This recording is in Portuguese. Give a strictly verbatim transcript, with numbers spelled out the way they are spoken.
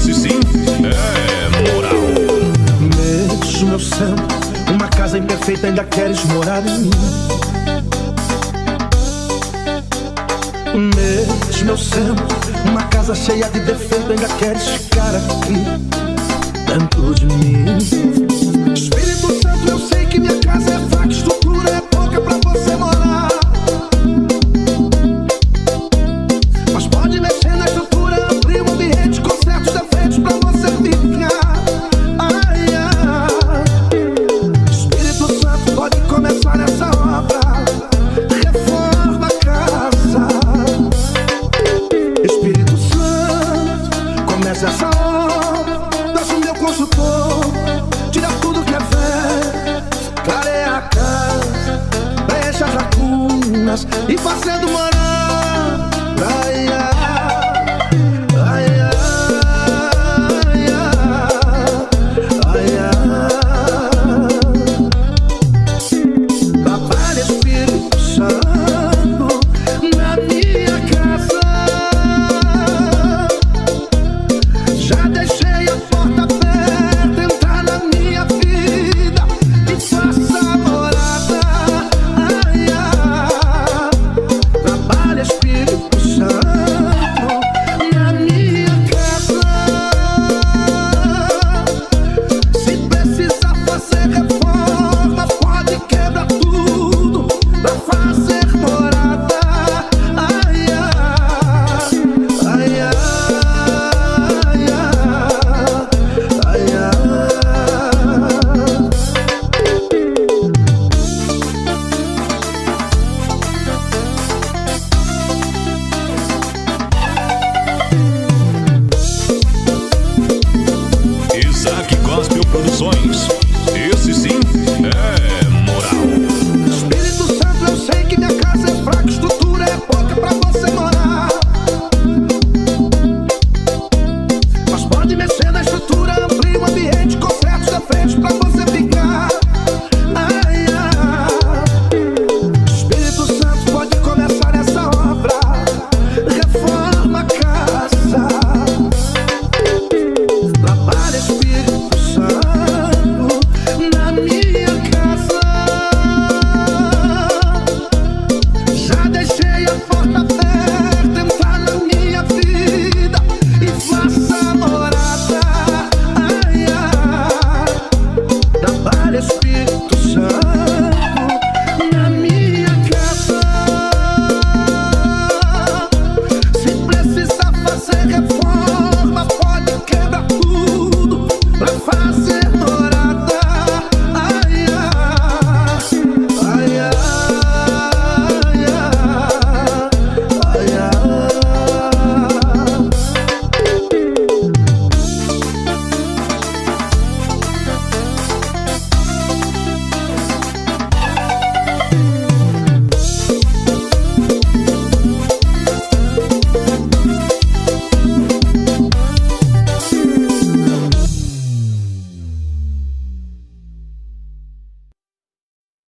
esse sim é moral. Mexe meu santo, uma casa imperfeita ainda queres morar em mim. Mexe meu santo, uma casa cheia de defeito ainda queres ficar aqui dentro de mim. Espírito Santo, eu sei que minha casa é fraca, estrutura é pouca pra você morar, mas pode mexer na estrutura, abrir um ambiente com certos defeitos pra você ficar. Ai, ai. Espírito Santo, pode começar essa obra, reforma a casa. Espírito Santo, começa essa obra, desce o meu consultor, tira tudo que é velho, clareia a casa, preenche as lacunas e fazendo uma